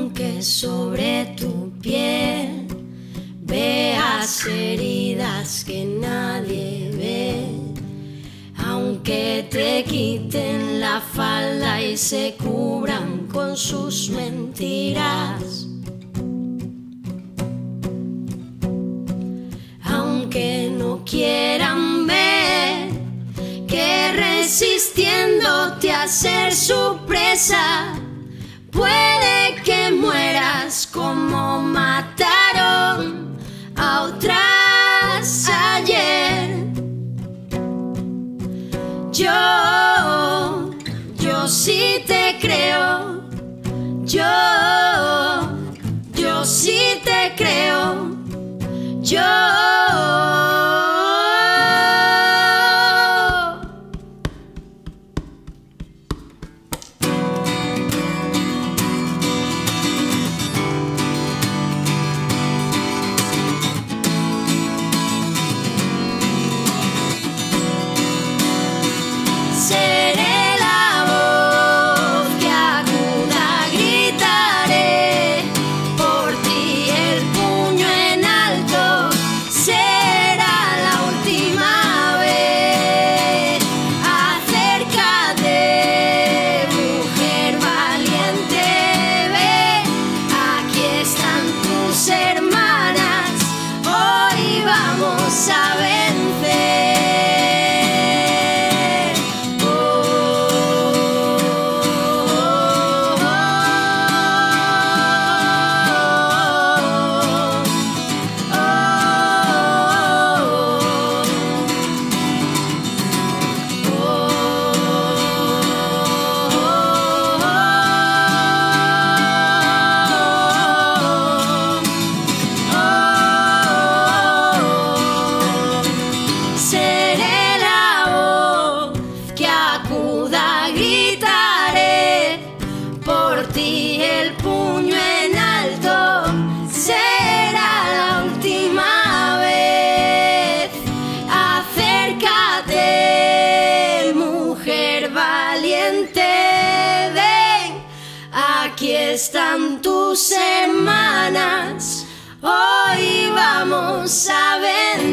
Aunque sobre tu piel veas heridas que nadie ve, aunque te quiten la falda y se cubran con sus mentiras, aunque no quieran ver que resistiéndote a ser su presa, puede que mueras como mataron a otras ayer. Yo sí te creo, yo sí te creo, a vencer. El puño en alto, será la última vez. Acércate, mujer valiente, ven, aquí están tus hermanas, hoy vamos a vencer.